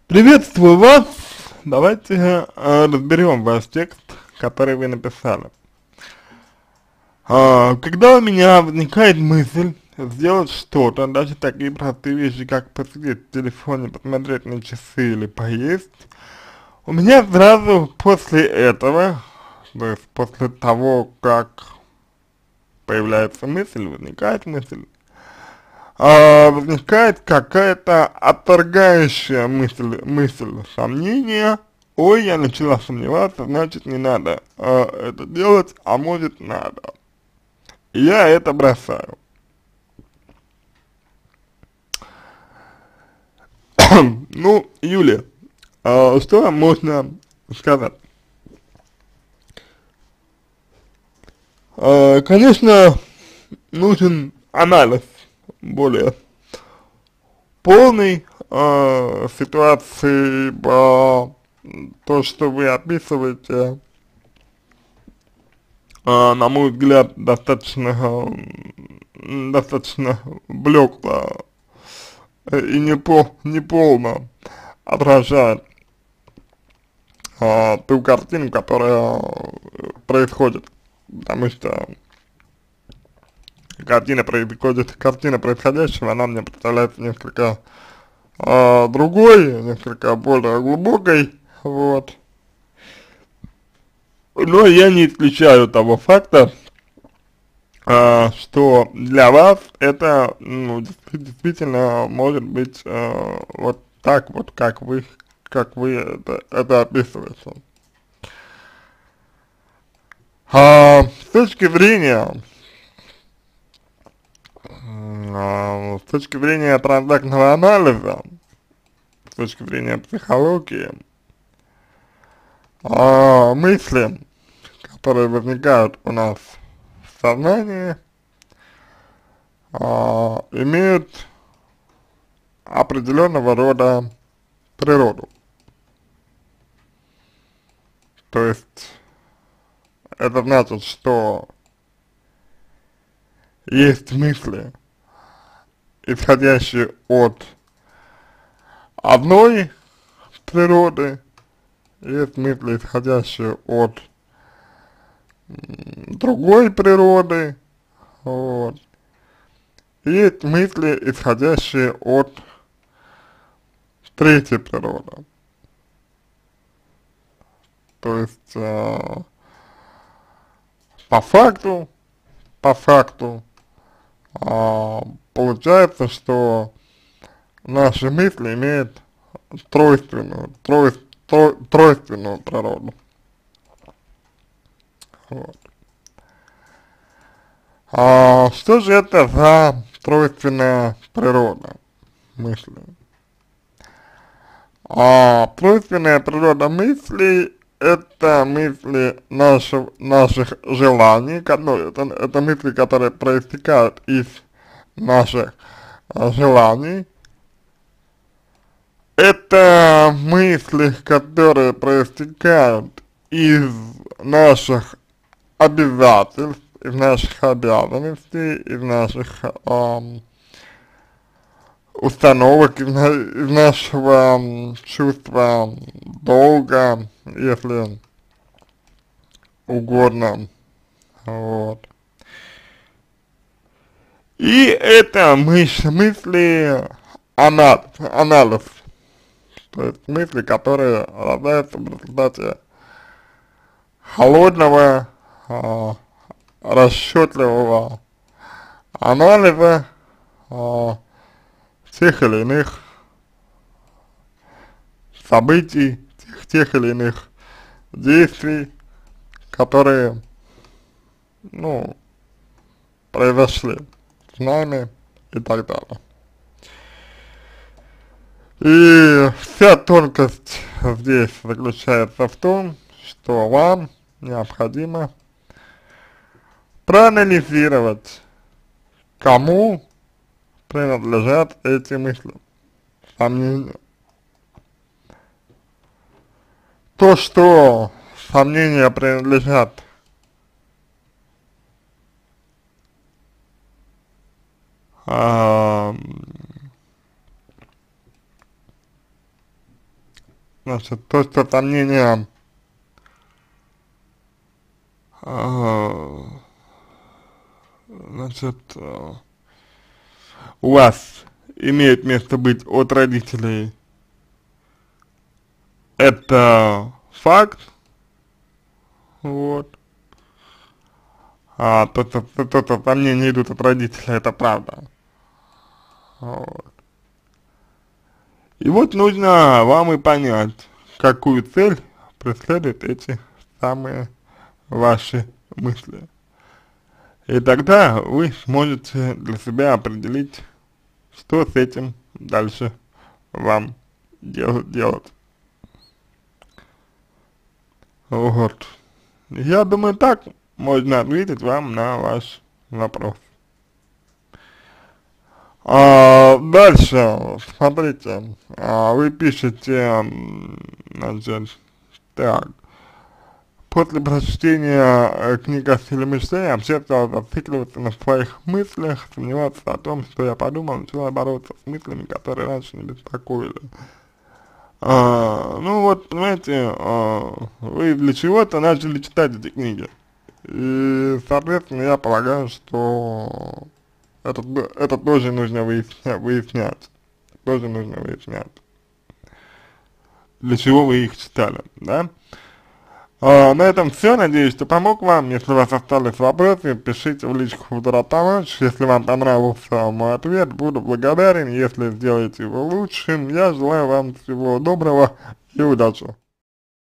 Приветствую вас! Давайте разберем ваш текст, который вы написали. Когда у меня возникает мысль сделать что-то, даже такие простые вещи, как посидеть в телефоне, посмотреть на часы или поесть, у меня сразу после этого, то есть после того, как появляется мысль, возникает мысль, возникает какая-то отторгающая мысль, сомнение. Ой, я начала сомневаться, значит не надо это делать, а может надо. И я это бросаю. Ну, Юлия, что вам можно сказать? Конечно, нужен анализ более полный ситуации, то, что вы описываете, на мой взгляд, достаточно блекло и не полно отражает ту картину, которая происходит, потому что картина происходящего, она мне представляется несколько другой, несколько более глубокой, вот. Но я не исключаю того факта, что для вас это, ну, действительно может быть вот так вот, как вы это описываете. С точки зрения, с точки зрения транзактного анализа, с точки зрения психологии, мысли, которые возникают у нас в сознании, имеют определенного рода природу. То есть это значит, что есть мысли, исходящие от одной природы, есть мысли, исходящие от другой природы, вот. Есть мысли, исходящие от третьей природы. То есть, по факту, по факту, получается, что наши мысли имеют тройственную природу. Вот. Что же это за тройственная природа мысли? Тройственная природа мыслей — это мысли наших желаний, это мысли, которые проистекают из наших желаний, это мысли, которые проистекают из наших обязательств, из наших обязанностей, из наших установок, из нашего чувства долга, если угодно, вот. И это мысли, анализ, то есть мысли, которые рождаются в результате холодного, расчетливого анализа тех или иных событий, тех или иных действий, которые, ну, произошли с нами и так далее. И вся тонкость здесь заключается в том, что вам необходимо проанализировать, кому принадлежат эти мысли, сомнения. То, что сомнения принадлежат Значит, то, что сомнения значит, у вас имеет место быть от родителей, это факт, вот. А то, что сомнения идут от родителей, это правда. Вот. И вот нужно вам и понять, какую цель преследуют эти самые ваши мысли. И тогда вы сможете для себя определить, что с этим дальше вам делать. Вот. Я думаю, так можно ответить вам на ваш вопрос. Дальше, смотрите, вы пишете, значит, так, после прочтения книги о стиле мышления вообще стал зацикливаться на своих мыслях, сомневаться о том, что я подумал, начала бороться с мыслями, которые раньше не беспокоили. Ну вот, понимаете, вы для чего-то начали читать эти книги. И, соответственно, я полагаю, что это тоже нужно выяснять. Тоже нужно выяснять. Для чего вы их читали, да? На этом все. Надеюсь, что помог вам. Если у вас остались вопросы, пишите в личку Федора Тамович. Если вам понравился мой ответ, буду благодарен. Если сделаете его лучшим, я желаю вам всего доброго и удачи.